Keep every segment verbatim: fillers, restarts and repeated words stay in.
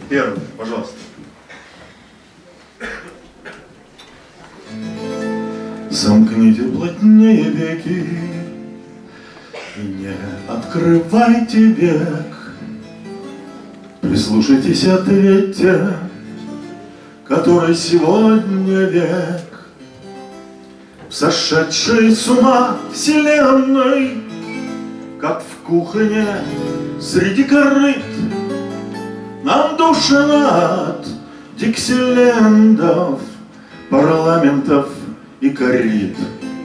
Первый, пожалуйста. Замкните плотнее веки и не открывайте век. Прислушайтесь, ответьте, который сегодня век. В сошедшей с ума вселенной, как в кухне среди корыт, нам душно от диксилендов, парламентов и корит.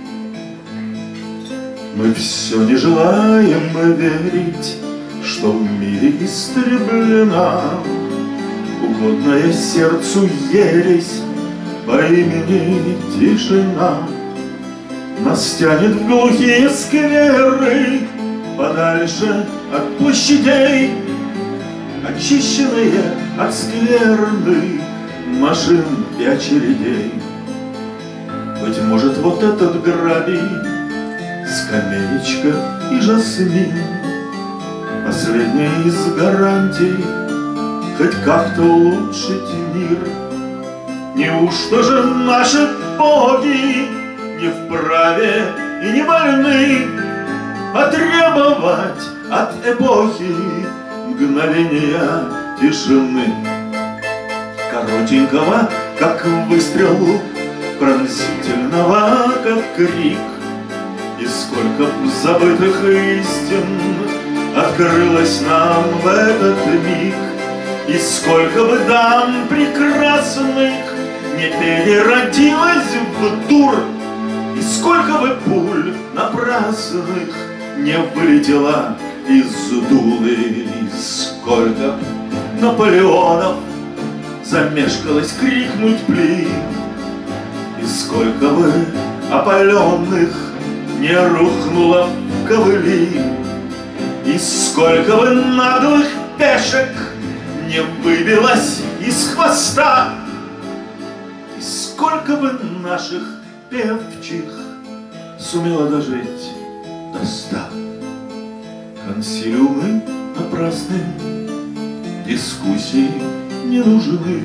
Мы все не желаем верить, что в мире истреблена угодная сердцу ересь по имени тишина. Нас тянет в глухие скверы, подальше от площадей, очищенные от скверны машин и очередей. Быть может, вот этот гравий, скамеечка и жасмин, последняя из гарантий хоть как-то улучшить мир. Неужто же наши боги не вправе и не вольны потребовать от эпохи мгновения тишины, коротенького, как выстрел, пронзительного, как крик? И сколько б забытых истин открылось нам в этот миг, и сколько бы дам прекрасных не переродилось в дур, и сколько бы пуль напрасных не вылетело из дулы, и сколько б Наполеонов замешкалось крикнуть плин, и сколько бы опаленных не рухнуло в ковыли, и сколько бы наглых пешек не выбилось из хвоста, и сколько бы наших певчих сумело дожить до ста. Консилиумы напрасны, дискуссии не нужны.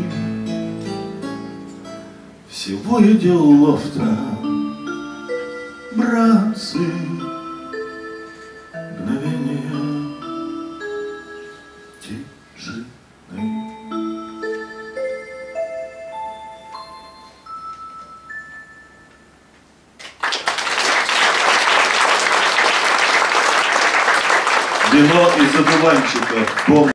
Всего и делов-то, братцы, мгновение тишины. Вино из одуванчика.